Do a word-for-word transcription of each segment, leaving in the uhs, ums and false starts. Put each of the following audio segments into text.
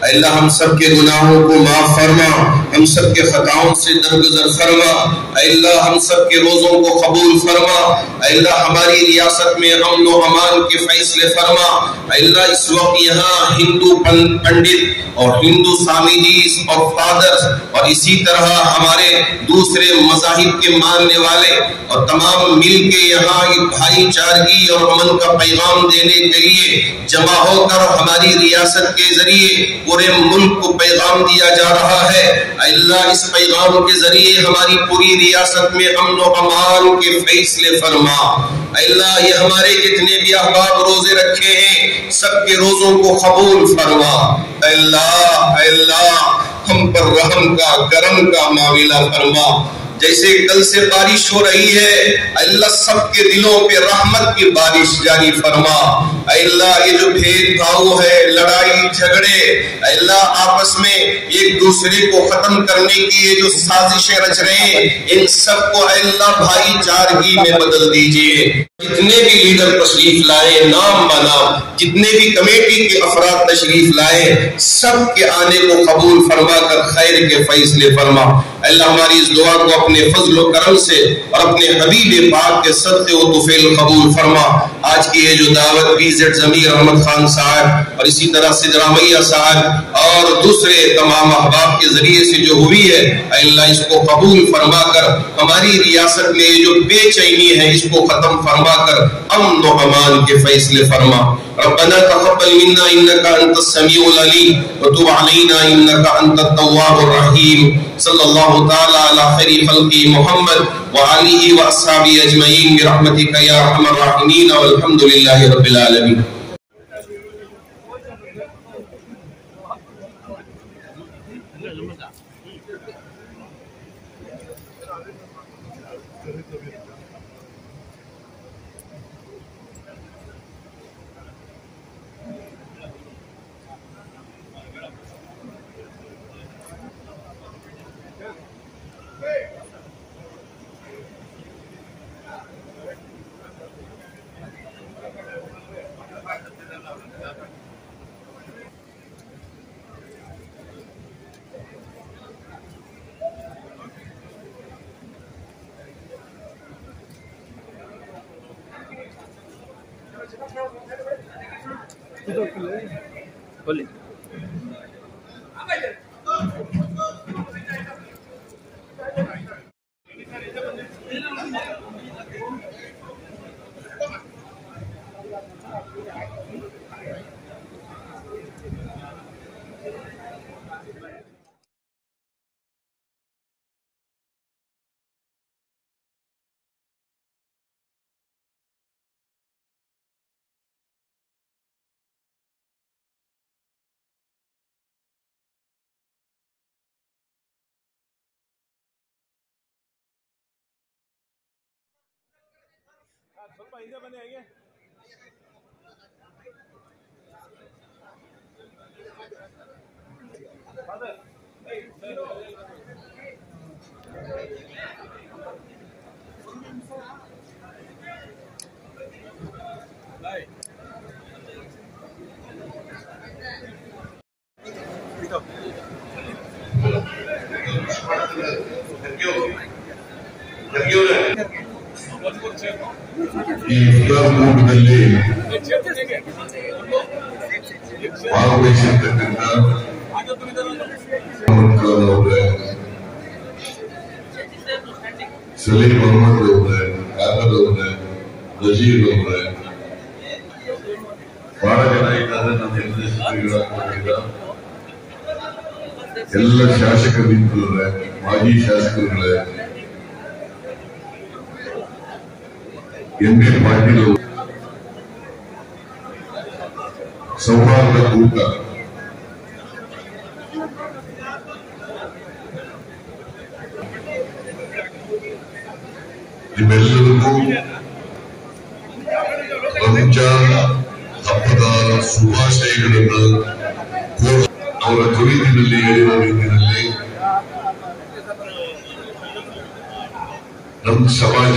अल्लाह हम सब के गुनाहों को माफ फरमा, हम सब के खताओं से दरगुजर फरमा। अल्लाह हम सब के रोजों को कबूल फरमा। अल्लाह हमारी रियासत में अमन व अमान के फैसले फरमा। अल्लाह इस वक्त यहाँ हिंदू पंडित और हिंदू स्वामीजी और फादर्स और इसी तरह हमारे दूसरे मज़ाहिब के मानने वाले और तमाम मिल के यहाँ भाईचारगी और अमन का पैगाम देने के लिए जमा होकर हमारी रियासत के जरिए पूरे मुल्क को पैगाम दिया जा रहा है। अल्लाह इस पैगाम के जरिए हमारी पूरी रियासत में अमन व अमान के फैसले फरमा। अल्लाह ये हमारे जितने भी अहबाब रोजे रखे हैं सबके रोजों को कबूल फरमा। अल्लाह अल्लाह हम पर रहम का करम का माविला फरमा। जैसे कल से बारिश हो रही है अल्लाह सबके दिलों पे रहमत की बारिश जारी फरमा। अल्लाह ये जो भेदभाव है, लड़ाई झगड़े, अल्लाह आपस में एक दूसरे को खत्म करने की ये जो साजिशें रच रहे हैं इन सबको अल्लाह भाईचारगी में बदल दीजिए। जितने भी लीडर तशरीफ लाए नाम बनाम, जितने भी कमेटी के अफराद तशरीफ लाए सबके आने को कबूल फरमा कर खैर के फैसले फरमा। अल्लाह हमारी इस दुआ को अपने फजल व करम से और अपने हबीब पाक के सदक़े व तुफ़ैल कबूल फरमा। आज की ये जो दावत बीजेड ज़मीर अहमद खान साहब और इसी तरह सिद्दरामैया साहब और दूसरे तमाम अहबाब के जरिए से जो हुई है अल्लाह इसको कबूल फरमा कर हमारी रियासत में जो बेचैनी है इसको खत्म फरमा कर अमन व अमान के फैसले फरमा। रब्बना तक़ब्बल मिन्ना इन्नका अंतस समीउल अलीम व तुब अलैना इन्नका अंतत तव्वाबुर रहीम। सल्लल्लाहु तआला अला खैरि खल्क़ि मुहम्मद व आलिहि व अस्हाबिहि अजमईन बिरहमतिका या अरहमर राहिमीन वल्हम्दुलिल्लाहि रब्बिल आलमीन। बोले ಸ್ವಲ್ಪ ಹಿಂದೆ ಬನ್ನಿ ಹೇಗೆ ಫಾದರ್ ಏಯ್ ಬಾಯ್ ಇಟೋ ಥ್ಯಾಂಕ್ ಯು ಥ್ಯಾಂಕ್ ಯು ಈ ಇಫ್ತಾರ್ ಕೂಟದಲ್ಲಿ ಭಾಗವಹಿಸಿರ್ತಕ್ಕಂಥ ಅವರೇ, ಸಲೀಂ ಮೊಹಮ್ಮದ್ ಅವರೇ, ಕಾಕದ್ ಅವರೇ, ನಜೀರ್ ಅವರೇ, ಬಹಳ ಜನ ಇದ್ದಾರೆ. ನಮ್ಮ ಎಲ್ಲ ಶಾಸಕ ಮಿತ್ರರೇ, ಮಾಜಿ ಶಾಸಕರುಗಳೇ, ಎಂ ಎ ಪಾಟೀಲ್ ಸೌಹಾರ್ದ ಕೂಟ ನಿಮ್ಮೆಲ್ಲರಿಗೂ ರಂಜಾನ್ ಹಬ್ಬದ ಶುಭಾಶಯಗಳನ್ನು ಅವರ ಕುರಿತಿನಲ್ಲಿ ಹೇಳಿದ ರೀತಿಯಲ್ಲಿ ನಮ್ಮ ಸಮಾಜ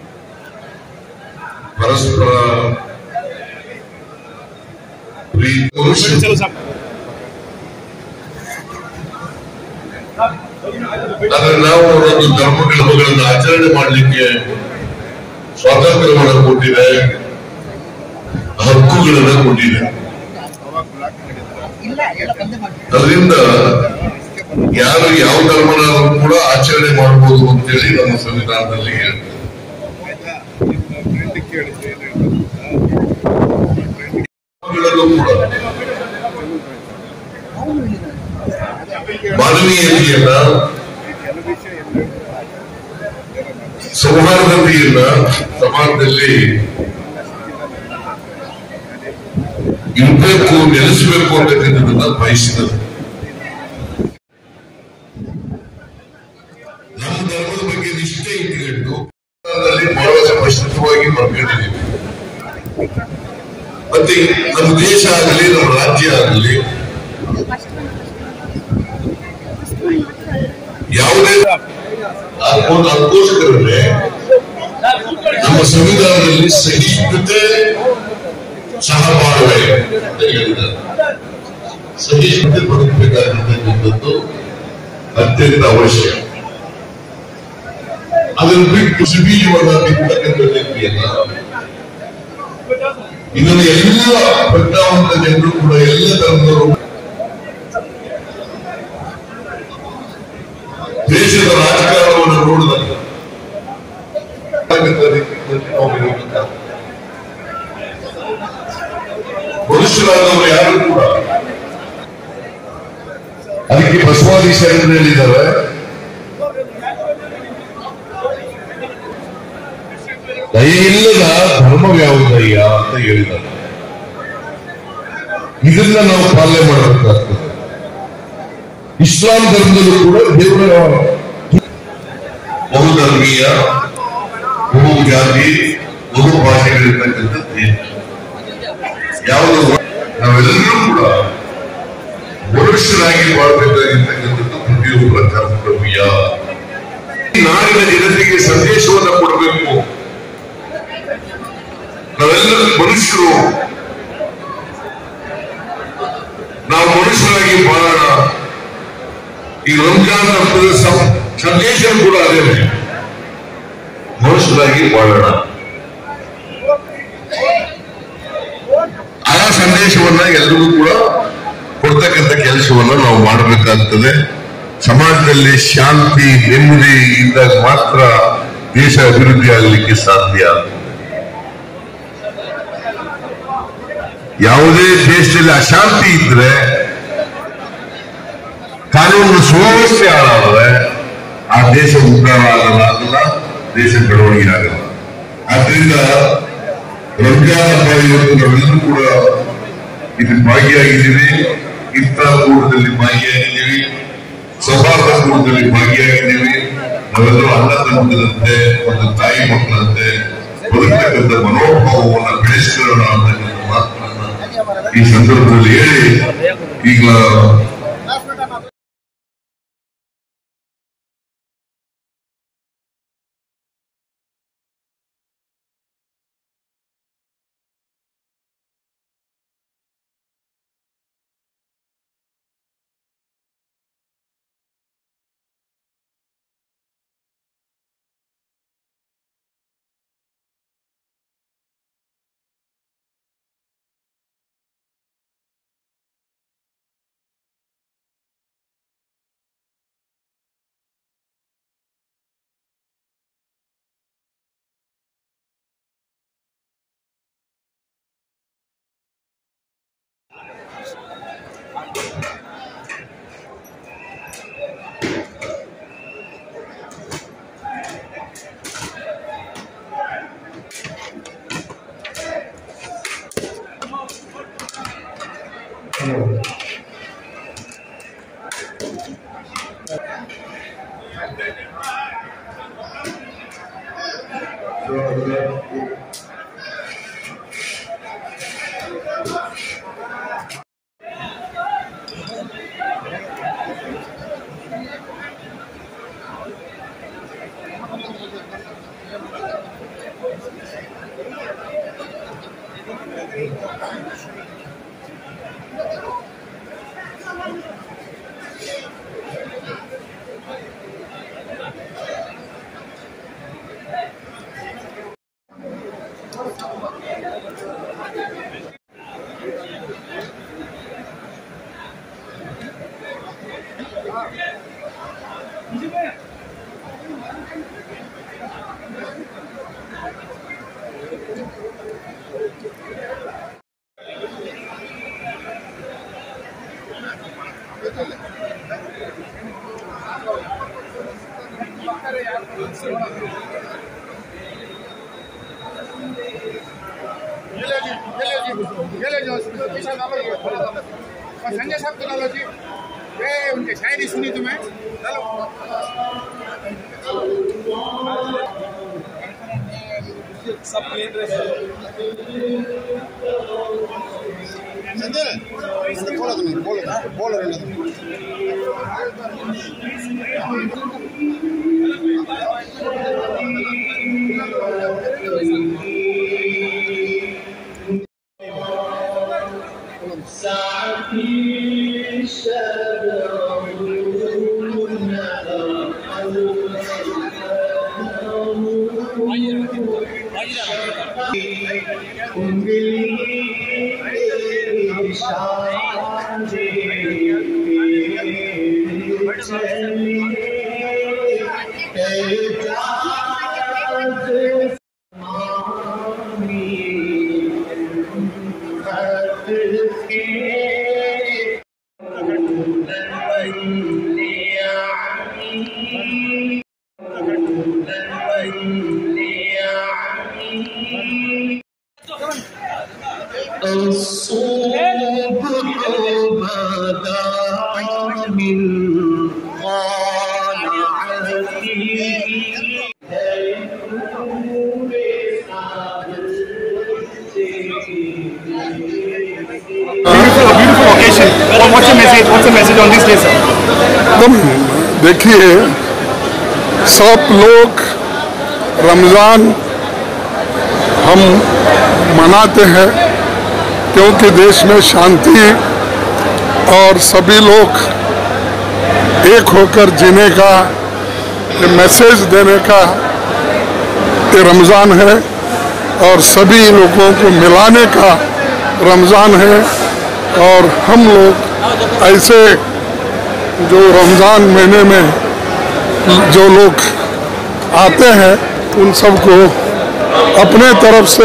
ಪರಸ್ಪರ ಪ್ರೀತಿ ಆದ್ರೆ ನಾವು ಒಂದು ಧರ್ಮ ಕರ್ಮಗಳನ್ನು ಆಚರಣೆ ಮಾಡಲಿಕ್ಕೆ ಸ್ವಾತಂತ್ರ್ಯವನ್ನು ಕೊಟ್ಟಿದೆ, ಹಕ್ಕುಗಳನ್ನು ಕೊಟ್ಟಿದೆ. ಅದರಿಂದ ಯಾರು ಯಾವ ಧರ್ಮನಾದರೂ ಕೂಡ ಆಚರಣೆ ಮಾಡಬಹುದು ಅಂತೇಳಿ ನಮ್ಮ ಸಂವಿಧಾನದಲ್ಲಿ ಹೇಳ್ತಾರೆ. ಮಾನವೀಯತೆಯನ್ನ, ಸೌಹಾರ್ದತೆಯನ್ನ ಸಮಾಜದಲ್ಲಿ ಇರಬೇಕು, ನೆಲೆಸಬೇಕು ಅಂತಕ್ಕಂಥದ್ದನ್ನ ಬಯಸಿದರು. ನಮ್ಮ ಧರ್ಮದ ಬಗ್ಗೆ ನಿಷ್ಠೆ ಇಟ್ಟುಕೊಂಡು ಬಹಳ ಸ್ಪಷ್ಟವಾಗಿ ಬರ್ಕೊಂಡಿದ್ದೀವಿ. ಮತ್ತೆ ನಮ್ಮ ದೇಶ ಆಗಲಿ, ನಮ್ಮ ರಾಜ್ಯ ಆಗಲಿ, ಯಾವುದೇ ಅದಕ್ಕೋಸ್ಕರವೇ ನಮ್ಮ ಸಂವಿಧಾನದಲ್ಲಿ ಸಹಿಷ್ಣುತೆ, ಸಹಬಾಳ್ವೆ ಅಂತ ಹೇಳಿದ್ದಾರೆ. ಸಹಿಷ್ಣುತೆ ಬದುಕಬೇಕಾಗಿರ್ತಕ್ಕಂಥದ್ದು ಅತ್ಯಂತ ಅವಶ್ಯಕ. ಅದನ್ನು ಬಿಟ್ಟು ಸಿಬೀಜವನ್ನ ಬಿತ್ತಕ್ಕಂಥ ವ್ಯಕ್ತಿಯನ್ನ ಇದನ್ನು ಎಲ್ಲ ಪ್ರಜ್ಞಾವಂತ ಜನರು ಕೂಡ, ಎಲ್ಲ ಧರ್ಮದವರು ದೇಶದ ರಾಜಕಾರಣವನ್ನು ನೋಡಿದಾಗ ಮನುಷ್ಯರಾದವರು ಯಾರು ಕೂಡ ಅದಕ್ಕೆ ಬಸವಾದಿ ಶರಣರು ಹೇಳಿದ್ದಾರೆ, ದಯೆಯಿಲ್ಲದ ಧರ್ಮವ್ಯಾವುದಯ್ಯ ಅಂತ ಹೇಳಿದ್ದಾರೆ. ಇದನ್ನ ನಾವು ಪಾಲನೆ ಮಾಡಬೇಕಾಗ್ತದೆ. ಇಸ್ಲಾಂ ಧರ್ಮದಲ್ಲೂ ಕೂಡ ದೇವರ ಬಹುಧರ್ಮೀಯ, ಬಹು ಜಾತಿ, ಬಹು ಭಾಷೆಗಳಿರ್ತಕ್ಕಂಥದ್ದು ಯಾವುದು ನಾವೆಲ್ಲರೂ ಕೂಡ ಮನುಷ್ಯರಾಗಿ ಮಾಡಬೇಕಾಗಿರ್ತಕ್ಕಂಥದ್ದು ಪ್ರತಿಯೊಬ್ಬರ ಕರ್ತವ್ಯ. ನಾಡಿನ ಜನತೆಗೆ ಸಂದೇಶವನ್ನು ಕೊಡಬೇಕು. ನಾವೆಲ್ಲರೂ ಮನುಷ್ಯರು, ನಾವು ಮನುಷ್ಯರಾಗಿ ಬಾಳೋಣ. ಈ ರಂಜಾನ್ ಹಬ್ಬದ ಸಂದೇಶ ಕೂಡ ಅದೇ, ಮನುಷ್ಯರಾಗಿ ಬಾಳೋಣ. ಆ ಸಂದೇಶವನ್ನ ಎಲ್ಲರಿಗೂ ಕೂಡ ಕೊಡ್ತಕ್ಕಂಥ ಕೆಲಸವನ್ನ ನಾವು ಮಾಡಬೇಕಾಗ್ತದೆ. ಸಮಾಜದಲ್ಲಿ ಶಾಂತಿ, ನೆಮ್ಮದಿ ಇದ್ದಾಗ ಮಾತ್ರ ದೇಶ ಅಭಿವೃದ್ಧಿ ಆಗಲಿಕ್ಕೆ ಸಾಧ್ಯ. ಯಾವುದೇ ದೇಶದಲ್ಲಿ ಅಶಾಂತಿ ಇದ್ರೆ, ಕಾನೂನು ಸುವ್ಯವಸ್ಥೆ ಹಾಳಾದರೆ ಆ ದೇಶ ಉದ್ಧಾರ ಆಗಲ್ಲ, ಆಗಲ್ಲ ದೇಶ ಬೆಳವಣಿಗೆ ಆಗಲ್ಲ. ಆದ್ರಿಂದ ರಂಜಾನ್ ಹಬ್ಬ ಇವತ್ತು ನಾವೆಲ್ಲರೂ ಕೂಡ ಇದನ್ನು ಭಾಗಿಯಾಗಿದ್ದೀವಿ. ಇಫ್ತಾರ್ ಕೂಟದಲ್ಲಿ ಭಾಗಿಯಾಗಿದ್ದೀವಿ, ಸೌಹಾರ್ದ ಕೂಟದಲ್ಲಿ ಭಾಗಿಯಾಗಿದ್ದೀವಿ. ನಾವೆಲ್ಲರೂ ಅನ್ನ ತಮ್ಮದಂತೆ, ಒಂದು ತಾಯಿ ಮಕ್ಕಳಂತೆ ಬದುಕತಕ್ಕಂಥ ಮನೋಭಾವವನ್ನು ಬೆಳೆಸಿಕೊಳ್ಳೋಣ ಅಂತಕ್ಕಂಥ ಮಾತನ್ನ ಈ ಸಂದರ್ಭದಲ್ಲಿ ಹೇಳಿ, ಈಗ संजय साहब को डालो जी, ये उनके शायरी सुनी तुम्हें सब प्लेन ड्रेस संजय बोलो तुम्हें बोलो बोलो देखिए, सब लोग रमज़ान हम मनाते हैं क्योंकि देश में शांति और सभी लोग एक होकर जीने का मैसेज देने का ये रमज़ान है और सभी लोगों को मिलाने का रमज़ान है। और हम लोग ऐसे जो रमज़ान महीने में जो लोग आते हैं उन सबको अपने तरफ से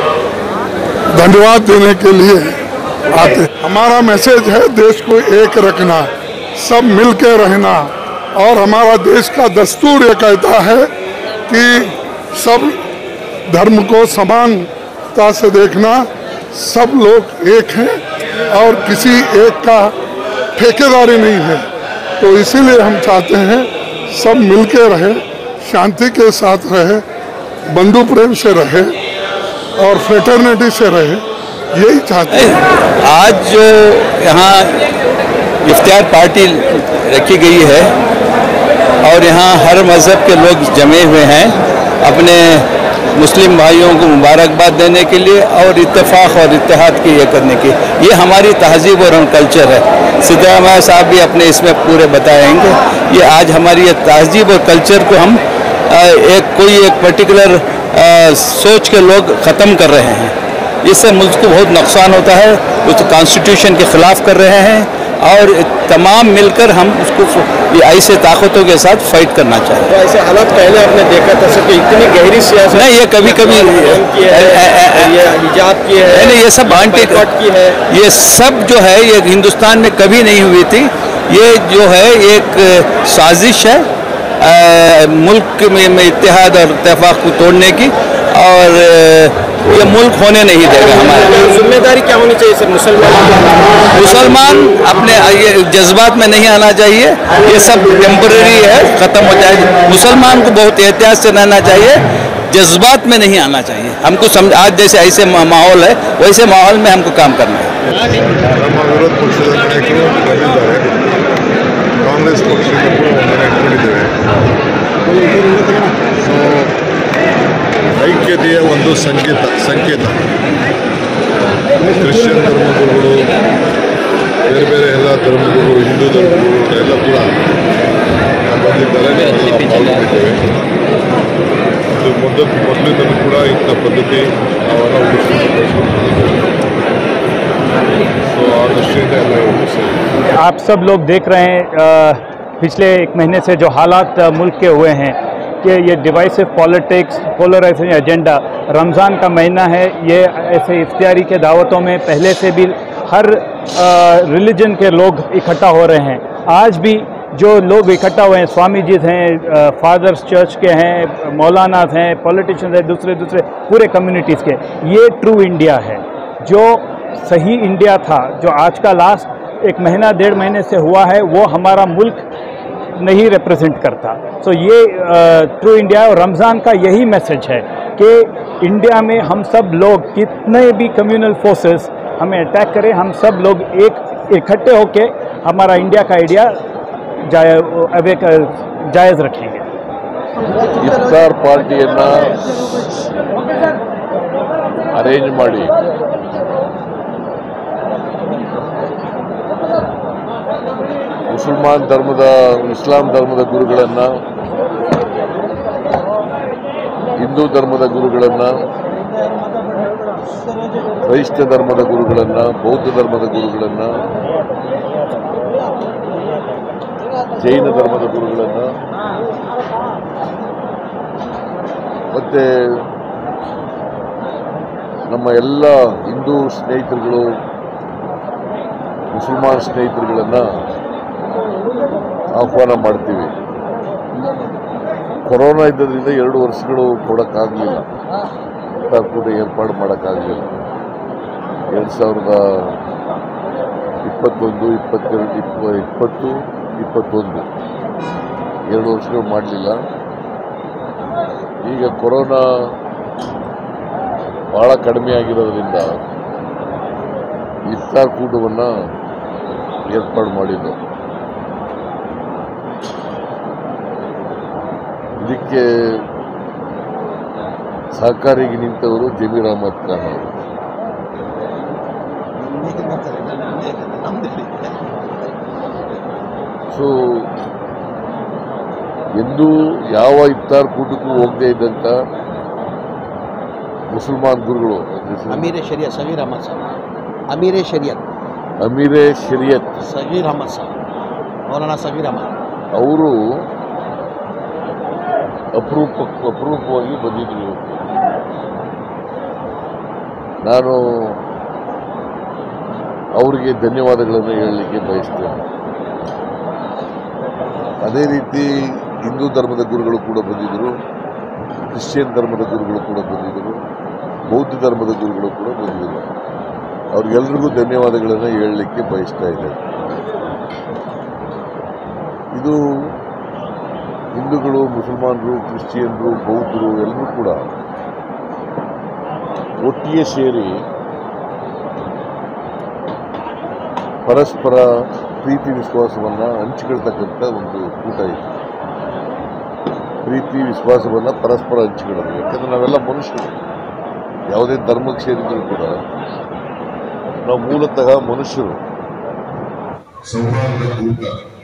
धन्यवाद देने के लिए आते हैं। हमारा मैसेज है देश को एक रखना, सब मिल के रहना, और हमारा देश का दस्तूर ये कहता है कि सब धर्म को समानता से देखना, सब लोग एक हैं और किसी एक का ठेकेदारी नहीं है। तो इसीलिए हम चाहते हैं सब मिलके रहे, शांति के साथ रहे, बंधु प्रेम से रहे और फ्रेटर्निटी से रहे, यही चाहते हैं। आज जो यहाँ इफ्तार पार्टी रखी गई है और यहाँ हर मज़हब के लोग जमे हुए हैं अपने मुस्लिम भाइयों को मुबारकबाद देने के लिए और इत्तेफाक और इत्तेहाद की ये करने की, ये हमारी तहजीब और कल्चर है। सिद्दारामैया साहब भी अपने इसमें पूरे बताएंगे। ये आज हमारी ये तहजीब और कल्चर को हम एक कोई एक पर्टिकुलर सोच के लोग ख़त्म कर रहे हैं। इससे मुल्क को बहुत नुकसान होता है, उस कॉन्स्टिट्यूशन के ख़िलाफ़ कर रहे हैं और तमाम मिलकर हम उसको ऐसे ताकतों के साथ फाइट करना चाहिए। तो ऐसे हालात पहले आपने देखा था सर कि इतनी गहरी सियासत नहीं, ये कभी कभी हिजाब की है, नहीं, ये सब आंटी की है, ये सब जो है ये हिंदुस्तान में कभी नहीं हुई थी। ये जो है एक साजिश है आ, मुल्क में, में इत्तेहाद और इत्तेफाक को तोड़ने की, और ये मुल्क होने नहीं देगा। हमारे जिम्मेदारी क्या होनी चाहिए सर? मुसलमान मुसलमान अपने ये जज्बात में नहीं आना चाहिए, ये सब टेम्पररी है, ख़त्म हो जाए। मुसलमान को बहुत एहतियात से रहना चाहिए, जज्बात में नहीं आना चाहिए। हमको समझ आज जैसे ऐसे माहौल है वैसे माहौल में हमको काम करना है। विरोध पक्षದ ನಾಯಕರು ಬಂದಿದ್ದಾರೆ, ಕಾಂಗ್ರೆಸ್ ಪಕ್ಷದ ಇಟ್ಕೊಂಡಿದ್ದೇವೆ. ಸೊ ಐಕ್ಯತೆಯ ಒಂದು ಸಂಕೇತ ಸಂಕೇತ ಕ್ರಿಶ್ಚಿಯನ್ ಧರ್ಮಗುರುಗಳು ಬೇರೆ ಬೇರೆ ಎಲ್ಲ ಧರ್ಮಗಳು, ಹಿಂದೂ ಧರ್ಮಗಳು ಎಲ್ಲ ಕೂಡ ಬಂದಿದ್ದಾರೆ. ಪಾಲ್ಗೊಂಡಿದ್ದೇವೆ. ಇದು ಮೊದಲು ಮೊದಲಿಂದಲೂ ಕೂಡ ಇಂಥ ಪದ್ಧತಿ ನಾವೆಲ್ಲ ಉಳಿಸ್ಕೊಂಡು ಬೆಳೆಸ್ಕೊಂಡಿದ್ದೇವೆ. तो और आप सब लोग देख रहे हैं पिछले एक महीने से जो हालात मुल्क के हुए हैं कि ये डिवाइसिव पॉलिटिक्स, पोलराइजेशन एजेंडा, रमज़ान का महीना है, ये ऐसे इफ्तारी के दावतों में पहले से भी हर रिलीजन के लोग इकट्ठा हो रहे हैं. आज भी जो लोग इकट्ठा हुए हैं, स्वामी जी हैं, फादर्स चर्च के हैं, मौलानास हैं, पॉलिटिशियंस हैं, दूसरे दूसरे पूरे कम्युनिटीज़ के, ये ट्रू इंडिया है. जो सही इंडिया था, जो आज का लास्ट एक महीना डेढ़ महीने से हुआ है, वो हमारा मुल्क नहीं रिप्रेजेंट करता. सो so ये ट्रू इंडिया और रमज़ान का यही मैसेज है कि इंडिया में हम सब लोग, कितने भी कम्युनल फोर्सेस हमें अटैक करें, हम सब लोग एक इकट्ठे होके हमारा इंडिया का आइडिया जाय जायज़ रखेंगे. इफ्तार पार्टिಯನ್ನು ಅರೇಂಜ್ ಮಾಡಿ ಮುಸಲ್ಮಾನ್ ಧರ್ಮದ, ಇಸ್ಲಾಂ ಧರ್ಮದ ಗುರುಗಳನ್ನು, ಹಿಂದೂ ಧರ್ಮದ ಗುರುಗಳನ್ನು, ಕ್ರೈಸ್ತ ಧರ್ಮದ ಗುರುಗಳನ್ನು, ಬೌದ್ಧ ಧರ್ಮದ ಗುರುಗಳನ್ನು, ಜೈನ ಧರ್ಮದ ಗುರುಗಳನ್ನು ಮತ್ತು ನಮ್ಮ ಎಲ್ಲ ಹಿಂದೂ ಸ್ನೇಹಿತರುಗಳು, ಮುಸಲ್ಮಾನ್ ಸ್ನೇಹಿತರುಗಳನ್ನು ಆಹ್ವಾನ ಮಾಡ್ತೀವಿ. ಕೊರೋನಾ ಇದ್ದದ್ರಿಂದ ಎರಡು ವರ್ಷಗಳು ಕೊಡೋಕ್ಕಾಗಲಿಲ್ಲ, ಇಫ್ತಾರ್ ಕೂಡ ಏರ್ಪಾಡು ಮಾಡೋಕ್ಕಾಗಲಿಲ್ಲ. ಎರಡು ಸಾವಿರದ ಇಪ್ಪತ್ತೊಂದು ಇಪ್ಪತ್ತೆರಡು ಇಪ್ಪ ಇಪ್ಪತ್ತು ಇಪ್ಪತ್ತೊಂದು ಎರಡು ವರ್ಷಗಳು ಮಾಡಲಿಲ್ಲ. ಈಗ ಕೊರೋನಾ ಭಾಳ ಕಡಿಮೆ ಆಗಿರೋದ್ರಿಂದ ಇಫ್ತಾರ್ ಕೂಟವನ್ನು ಏರ್ಪಾಡು ಮಾಡಿದ್ದು. ಇದಕ್ಕೆ ಸಹಕಾರಿಗೆ ನಿಂತವರು ಜಮೀರ್ ಅಹಮದ್ ಖಾನ್ ಅವರು. ಸೊ ಎಂದೂ ಯಾವ ಇಫ್ತಾರ್ ಕೂಟಕ್ಕೂ ಹೋಗದೇ ಇದ್ದಂಥ ಮುಸಲ್ಮಾನ್ ಗುರುಗಳು, ಅಮೀರೆ ಶರಿಯತ್ ಸಗೀರ್ ಅಹಮದ್ ಸಾಬ್, ಅಮೀರೆ ಶರಿಯತ್ ಅಮೀರೆ ಶರಿಯತ್ ಸಗೀರ್ ಅಹಮದ್ ಸಾಬ್, ಮೌಲಾನಾ ಸಗೀರ್ ಅಹಮದ್ ಅವರು ಅಪರೂಪ ಅಪರೂಪವಾಗಿ ಬಂದಿದ್ರು ಇವತ್ತು. ನಾನು ಅವರಿಗೆ ಧನ್ಯವಾದಗಳನ್ನು ಹೇಳಲಿಕ್ಕೆ ಬಯಸ್ತೇನೆ. ಅದೇ ರೀತಿ ಹಿಂದೂ ಧರ್ಮದ ಗುರುಗಳು ಕೂಡ ಬಂದಿದ್ದರು, ಕ್ರಿಶ್ಚಿಯನ್ ಧರ್ಮದ ಗುರುಗಳು ಕೂಡ ಬಂದಿದ್ದರು, ಬೌದ್ಧ ಧರ್ಮದ ಗುರುಗಳು ಕೂಡ ಬಂದಿದ್ದರು. ಅವ್ರಿಗೆಲ್ರಿಗೂ ಧನ್ಯವಾದಗಳನ್ನು ಹೇಳಲಿಕ್ಕೆ ಬಯಸ್ತಾ ಇದ್ದೇನೆ. ಇದು ಹಿಂದೂಗಳು, ಮುಸಲ್ಮಾನರು, ಕ್ರಿಶ್ಚಿಯನ್ರು, ಬೌದ್ಧರು ಎಲ್ಲರೂ ಕೂಡ ಒಟ್ಟಿಗೆ ಸೇರಿ ಪರಸ್ಪರ ಪ್ರೀತಿ ವಿಶ್ವಾಸವನ್ನು ಹಂಚಿಕೊಳ್ತಕ್ಕಂಥ ಒಂದು ಕೂಟ ಇದೆ. ಪ್ರೀತಿ ವಿಶ್ವಾಸವನ್ನು ಪರಸ್ಪರ ಹಂಚಿಕೊಳ್ಳೋದು. ಯಾಕಂದರೆ ನಾವೆಲ್ಲ ಮನುಷ್ಯರು, ಯಾವುದೇ ಧರ್ಮಕ್ಕೆ ಸೇರಿದ್ರು ಕೂಡ ನಾವು ಮೂಲತಃ ಮನುಷ್ಯರು. ಸೌಹಾರ್ದ ಕೂಟ